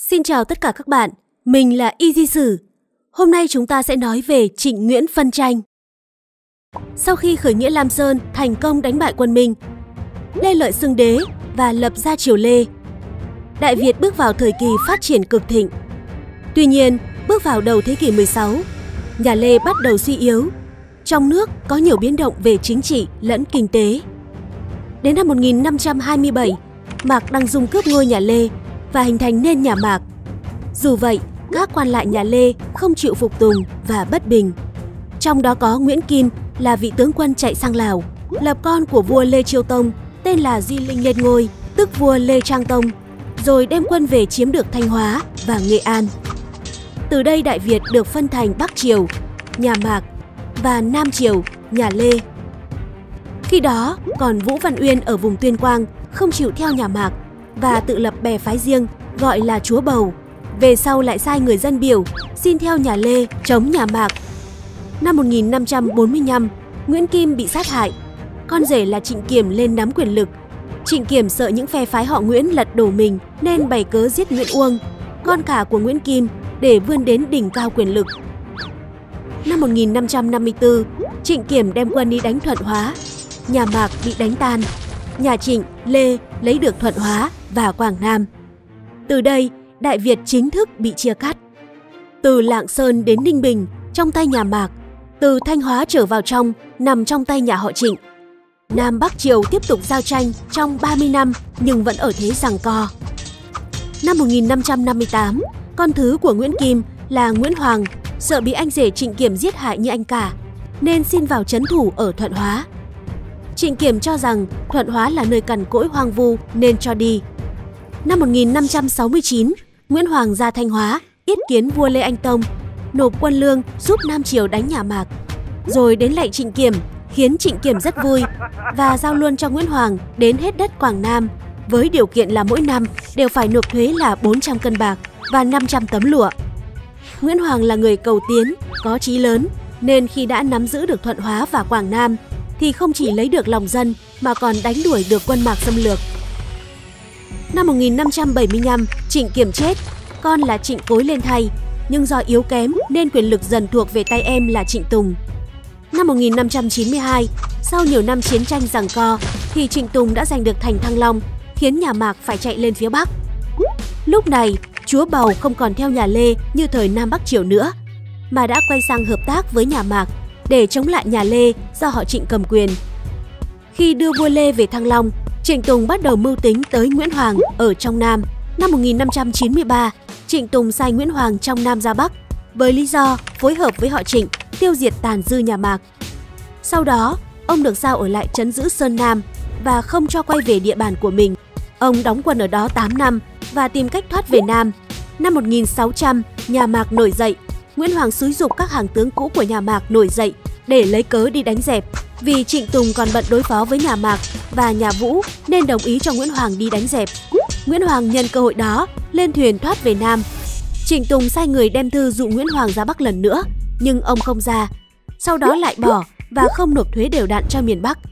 Xin chào tất cả các bạn, mình là Y Di Sử. Hôm nay chúng ta sẽ nói về Trịnh Nguyễn phân tranh. Sau khi khởi nghĩa Lam Sơn thành công đánh bại quân Minh, Lê Lợi xưng đế và lập ra triều Lê, Đại Việt bước vào thời kỳ phát triển cực thịnh. Tuy nhiên, bước vào đầu thế kỷ 16, nhà Lê bắt đầu suy yếu. Trong nước có nhiều biến động về chính trị lẫn kinh tế. Đến năm 1527, Mạc Đăng Dung cướp ngôi nhà Lê và hình thành nên nhà Mạc. Dù vậy, các quan lại nhà Lê không chịu phục tùng và bất bình. Trong đó có Nguyễn Kim là vị tướng quân chạy sang Lào, lập con của vua Lê Chiêu Tông tên là Di Linh lên ngôi, tức vua Lê Trang Tông, rồi đem quân về chiếm được Thanh Hóa và Nghệ An. Từ đây Đại Việt được phân thành Bắc Triều, nhà Mạc và Nam Triều, nhà Lê. Khi đó, còn Vũ Văn Uyên ở vùng Tuyên Quang không chịu theo nhà Mạc và tự lập bè phái riêng gọi là Chúa Bầu. Về sau lại sai người dân biểu xin theo nhà Lê chống nhà Mạc. Năm 1545, Nguyễn Kim bị sát hại. Con rể là Trịnh Kiểm lên nắm quyền lực. Trịnh Kiểm sợ những phe phái họ Nguyễn lật đổ mình nên bày cớ giết Nguyễn Uông, con cả của Nguyễn Kim, để vươn đến đỉnh cao quyền lực. Năm 1554, Trịnh Kiểm đem quân đi đánh Thuận Hóa. Nhà Mạc bị đánh tan. Nhà Trịnh, Lê lấy được Thuận Hóa và Quảng Nam. Từ đây, Đại Việt chính thức bị chia cắt. Từ Lạng Sơn đến Ninh Bình trong tay nhà Mạc, từ Thanh Hóa trở vào trong nằm trong tay nhà họ Trịnh. Nam Bắc Triều tiếp tục giao tranh trong 30 năm nhưng vẫn ở thế giằng co. Năm 1558, con thứ của Nguyễn Kim là Nguyễn Hoàng sợ bị anh rể Trịnh Kiểm giết hại như anh cả, nên xin vào trấn thủ ở Thuận Hóa. Trịnh Kiểm cho rằng Thuận Hóa là nơi cằn cỗi hoang vu nên cho đi. Năm 1569, Nguyễn Hoàng ra Thanh Hóa yết kiến vua Lê Anh Tông, nộp quân lương giúp Nam Triều đánh nhà Mạc, rồi đến lạy Trịnh Kiểm, khiến Trịnh Kiểm rất vui và giao luôn cho Nguyễn Hoàng đến hết đất Quảng Nam, với điều kiện là mỗi năm đều phải nộp thuế là 400 cân bạc và 500 tấm lụa. Nguyễn Hoàng là người cầu tiến, có chí lớn, nên khi đã nắm giữ được Thuận Hóa và Quảng Nam thì không chỉ lấy được lòng dân mà còn đánh đuổi được quân Mạc xâm lược. Năm 1575, Trịnh Kiểm chết, con là Trịnh Cối lên thay, nhưng do yếu kém nên quyền lực dần thuộc về tay em là Trịnh Tùng. Năm 1592, sau nhiều năm chiến tranh giằng co, thì Trịnh Tùng đã giành được thành Thăng Long, khiến nhà Mạc phải chạy lên phía Bắc. Lúc này, Chúa Bầu không còn theo nhà Lê như thời Nam Bắc Triều nữa, mà đã quay sang hợp tác với nhà Mạc để chống lại nhà Lê do họ Trịnh cầm quyền. Khi đưa vua Lê về Thăng Long, Trịnh Tùng bắt đầu mưu tính tới Nguyễn Hoàng ở trong Nam. Năm 1593, Trịnh Tùng sai Nguyễn Hoàng trong Nam ra Bắc với lý do phối hợp với họ Trịnh tiêu diệt tàn dư nhà Mạc. Sau đó, ông được giao ở lại trấn giữ Sơn Nam và không cho quay về địa bàn của mình. Ông đóng quân ở đó 8 năm và tìm cách thoát về Nam. Năm 1600, nhà Mạc nổi dậy. Nguyễn Hoàng xúi giục các hàng tướng cũ của nhà Mạc nổi dậy để lấy cớ đi đánh dẹp. Vì Trịnh Tùng còn bận đối phó với nhà Mạc và nhà Vũ nên đồng ý cho Nguyễn Hoàng đi đánh dẹp. Nguyễn Hoàng nhân cơ hội đó lên thuyền thoát về Nam. Trịnh Tùng sai người đem thư dụ Nguyễn Hoàng ra Bắc lần nữa, nhưng ông không ra. Sau đó lại bỏ và không nộp thuế đều đặn cho miền Bắc.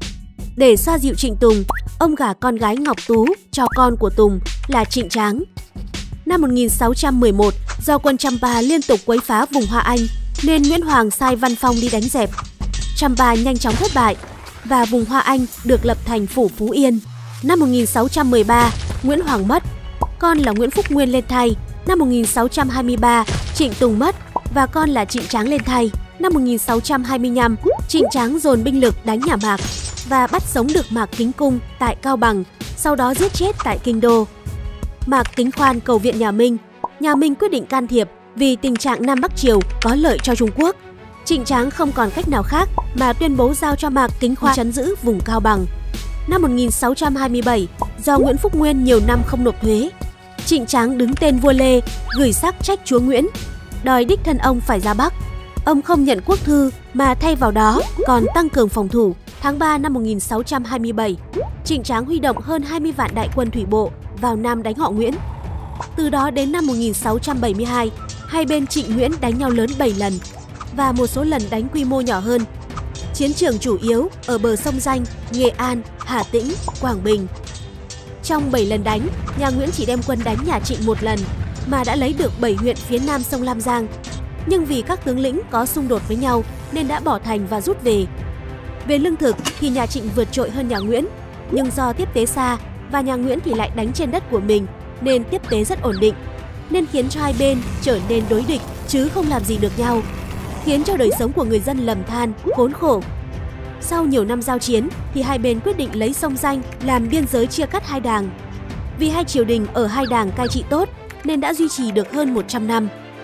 Để xoa dịu Trịnh Tùng, ông gả con gái Ngọc Tú cho con của Tùng là Trịnh Tráng. Năm 1611, do quân Champa liên tục quấy phá vùng Hoa Anh nên Nguyễn Hoàng sai Văn Phong đi đánh dẹp. Champa nhanh chóng thất bại và vùng Hoa Anh được lập thành phủ Phú Yên. Năm 1613, Nguyễn Hoàng mất, con là Nguyễn Phúc Nguyên lên thay. Năm 1623, Trịnh Tùng mất và con là Trịnh Tráng lên thay. Năm 1625, Trịnh Tráng dồn binh lực đánh nhà Mạc và bắt sống được Mạc Kính Cung tại Cao Bằng, sau đó giết chết tại Kinh Đô. Mạc Kính Khoan cầu viện nhà Minh. Nhà Minh quyết định can thiệp vì tình trạng Nam Bắc Triều có lợi cho Trung Quốc. Trịnh Tráng không còn cách nào khác mà tuyên bố giao cho Mạc Kính Khoan trấn giữ vùng Cao Bằng. Năm 1627, do Nguyễn Phúc Nguyên nhiều năm không nộp thuế, Trịnh Tráng đứng tên vua Lê, gửi sắc trách chúa Nguyễn, đòi đích thân ông phải ra Bắc. Ông không nhận quốc thư mà thay vào đó còn tăng cường phòng thủ. Tháng 3 năm 1627, Trịnh Tráng huy động hơn 20 vạn đại quân thủy bộ vào Nam đánh họ Nguyễn. Từ đó đến năm 1672, hai bên Trịnh Nguyễn đánh nhau lớn 7 lần và một số lần đánh quy mô nhỏ hơn. Chiến trường chủ yếu ở bờ sông Danh, Nghệ An, Hà Tĩnh, Quảng Bình. Trong 7 lần đánh, nhà Nguyễn chỉ đem quân đánh nhà Trịnh một lần mà đã lấy được 7 huyện phía nam sông Lam Giang. Nhưng vì các tướng lĩnh có xung đột với nhau nên đã bỏ thành và rút về. Về lương thực thì nhà Trịnh vượt trội hơn nhà Nguyễn, nhưng do tiếp tế xa và nhà Nguyễn thì lại đánh trên đất của mình nên tiếp tế rất ổn định, nên khiến cho hai bên trở nên đối địch chứ không làm gì được nhau, khiến cho đời sống của người dân lầm than, khốn khổ. Sau nhiều năm giao chiến thì hai bên quyết định lấy sông Danh làm biên giới chia cắt hai đảng. Vì hai triều đình ở hai đảng cai trị tốt nên đã duy trì được hơn 100 năm.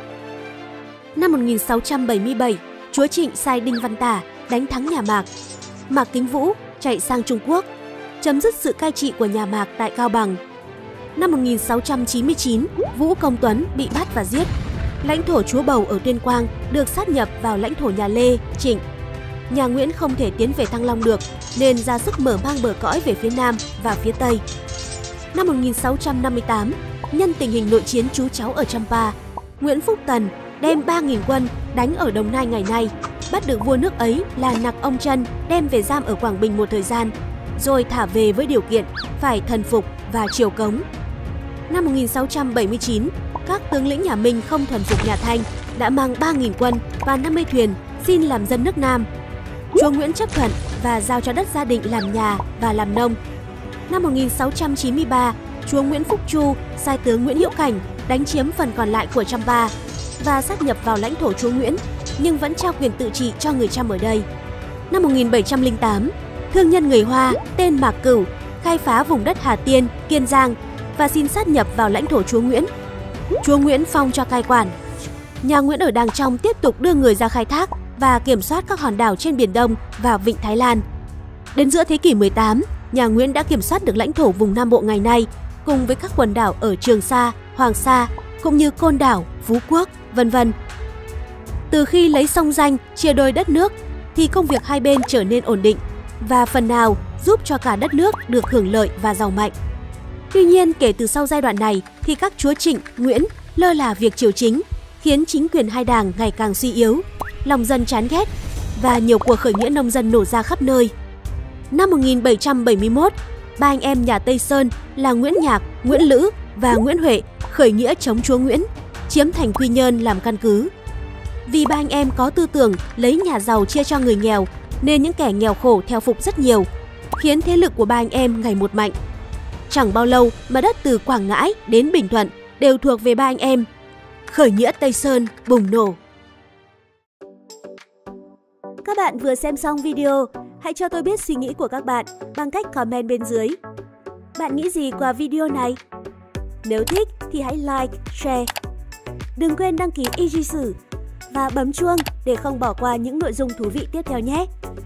Năm 1677, chúa Trịnh sai Đinh Văn Tả đánh thắng nhà Mạc. Mạc Kính Vũ chạy sang Trung Quốc, chấm dứt sự cai trị của nhà Mạc tại Cao Bằng. Năm 1699, Vũ Công Tuấn bị bắt và giết. Lãnh thổ Chúa Bầu ở Tuyên Quang được sáp nhập vào lãnh thổ nhà Lê, Trịnh. Nhà Nguyễn không thể tiến về Thăng Long được nên ra sức mở mang bờ cõi về phía Nam và phía Tây. Năm 1658, nhân tình hình nội chiến chú cháu ở Champa, Nguyễn Phúc Tần đem 3.000 quân đánh ở Đồng Nai ngày nay, bắt được vua nước ấy là Nặc Ông Trân đem về giam ở Quảng Bình một thời gian, rồi thả về với điều kiện phải thần phục và triều cống. Năm 1679, các tướng lĩnh nhà Minh không thần phục nhà Thanh đã mang 3.000 quân và 50 thuyền xin làm dân nước Nam. Chúa Nguyễn chấp thuận và giao cho đất gia định làm nhà và làm nông. Năm 1693, chúa Nguyễn Phúc Chu sai tướng Nguyễn Hữu Cảnh đánh chiếm phần còn lại của Champa và sáp nhập vào lãnh thổ chúa Nguyễn, nhưng vẫn trao quyền tự trị cho người Chăm ở đây. Năm 1708, thương nhân người Hoa tên Mạc Cửu khai phá vùng đất Hà Tiên, Kiên Giang và xin sát nhập vào lãnh thổ chúa Nguyễn. Chúa Nguyễn phong cho cai quản. Nhà Nguyễn ở Đàng Trong tiếp tục đưa người ra khai thác và kiểm soát các hòn đảo trên Biển Đông và Vịnh Thái Lan. Đến giữa thế kỷ 18, nhà Nguyễn đã kiểm soát được lãnh thổ vùng Nam Bộ ngày nay, cùng với các quần đảo ở Trường Sa, Hoàng Sa, cũng như Côn Đảo, Phú Quốc, vân vân. Từ khi lấy sông Danh chia đôi đất nước, thì công việc hai bên trở nên ổn định và phần nào giúp cho cả đất nước được hưởng lợi và giàu mạnh. Tuy nhiên, kể từ sau giai đoạn này thì các chúa Trịnh, Nguyễn lơ là việc triều chính, khiến chính quyền hai đảng ngày càng suy yếu, lòng dân chán ghét và nhiều cuộc khởi nghĩa nông dân nổ ra khắp nơi. Năm 1771, ba anh em nhà Tây Sơn là Nguyễn Nhạc, Nguyễn Lữ và Nguyễn Huệ khởi nghĩa chống chúa Nguyễn, chiếm thành Quy Nhơn làm căn cứ. Vì ba anh em có tư tưởng lấy nhà giàu chia cho người nghèo nên những kẻ nghèo khổ theo phục rất nhiều, khiến thế lực của ba anh em ngày một mạnh. Chẳng bao lâu mà đất từ Quảng Ngãi đến Bình Thuận đều thuộc về ba anh em. Khởi nghĩa Tây Sơn bùng nổ. Các bạn vừa xem xong video, hãy cho tôi biết suy nghĩ của các bạn bằng cách comment bên dưới. Bạn nghĩ gì qua video này? Nếu thích thì hãy like, share. Đừng quên đăng ký Easy Sử và bấm chuông để không bỏ qua những nội dung thú vị tiếp theo nhé.